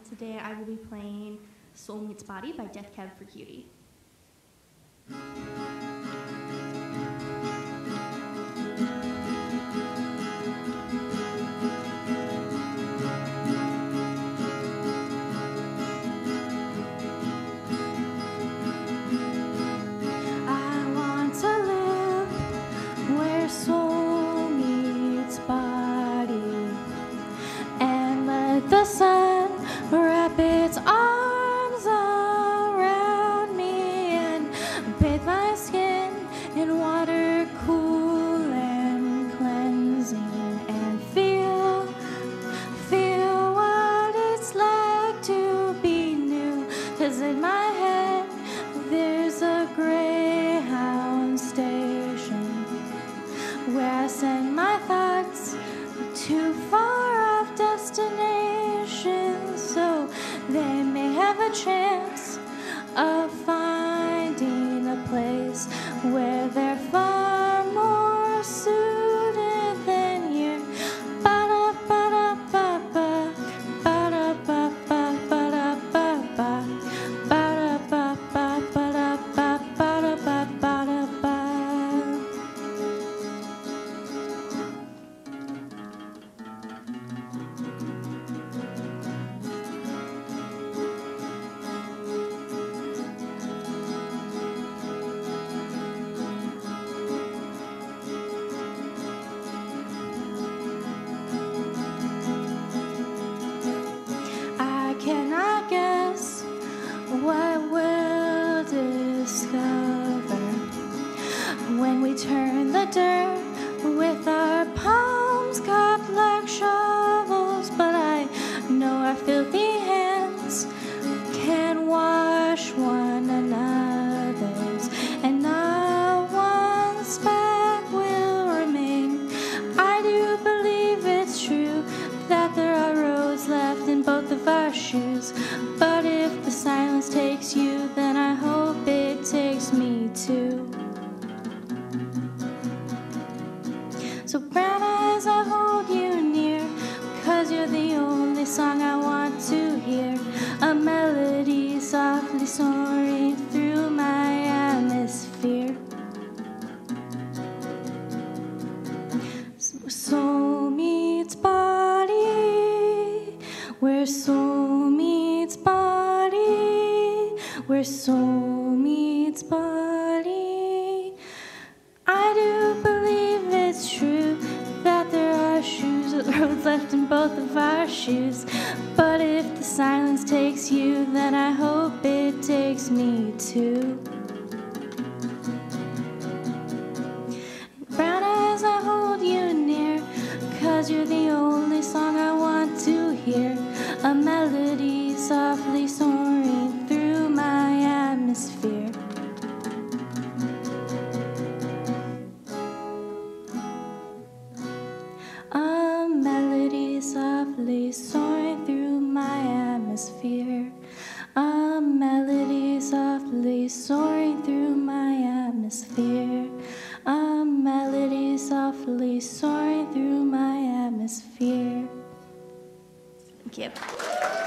Today I will be playing Soul Meets Body by Death Cab for Cutie. I want to live where soul meets body, and let the sun wrap its arms around me and bathe my skin in water cool and cleansing, and feel what it's like to be new. 'Cause in my head there's a Greyhound station where I send my thoughts to far off destinations, so they may have a chance of finding a place where they're far more suited than here. Ba-da-ba-da-ba-ba, ba-da-ba-ba-ba-da-ba-ba, ba-da-ba-ba-ba-da-ba-ba-da-ba. Cannot guess what we'll discover when we turn the dirt with our palms cupped like shovels. But I know our filthy hands can wash one another's, and not one speck will remain. I do believe it's true that there are roads left in both of our shoes, but if the silence takes you, then I hope it takes me too. So brown eyes, I hold you near, 'cause you're the only song I want to hear. A melody softly soaring through my atmosphere. Soul meets body, where soul meets body, where soul meets body. I do believe it's true that there are roads left in both of our shoes, but if the silence takes you, then I hope it takes me too. Brown eyes, I hold you near, 'cause you're the only song I want to hear. A melody softly soaring through my atmosphere. A melody softly soaring through my atmosphere. A melody softly soaring through my atmosphere. A melody softly soaring through my atmosphere. Thank you.